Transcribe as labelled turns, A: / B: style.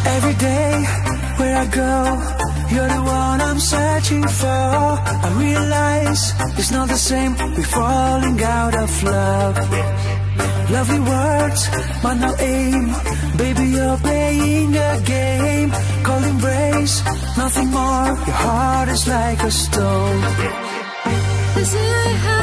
A: Every day, where I go, you're the one I'm searching for. I realize it's not the same, we're falling out of love. Lovely words, but no aim. Baby, you're playing a game. Cold embrace, nothing more. Your heart is like a stone.
B: This is